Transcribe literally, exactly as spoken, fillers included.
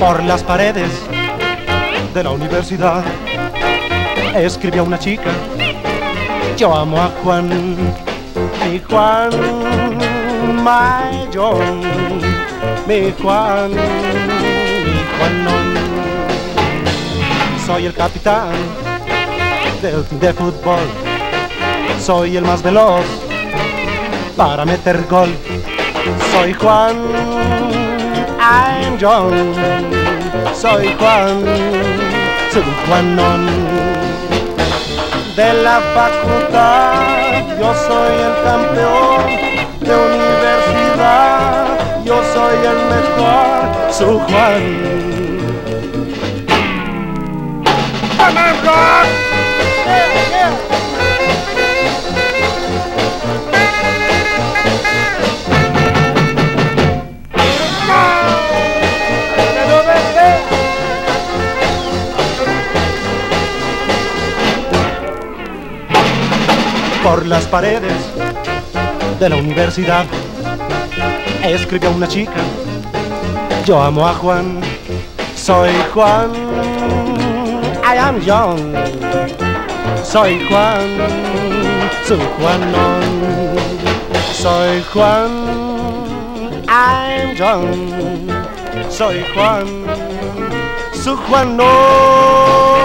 Por las paredes de la universidad escribió una chica: yo amo a Juan, mi Juan, my John, mi Juan, mi Juanón. Soy el capitán del team de fútbol, soy el más veloz para meter gol. Soy Juan, I'm John, soy Juan, soy Juanón. De la facultad yo soy el campeón, de universidad yo soy el mejor, soy Juan. Yeah, yeah. Por las paredes de la universidad escribió una chica: yo amo a Juan, soy Juan, I am young, soy Juan, soy Juanón. Soy Juan, I'm young, soy Juan, soy Juanón.